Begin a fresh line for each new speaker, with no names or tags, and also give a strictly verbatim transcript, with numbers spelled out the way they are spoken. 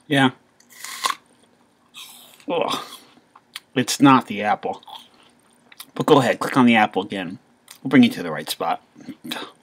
Yeah. Ugh. It's not the apple. But go ahead, click on the apple again. We'll bring you to the right spot.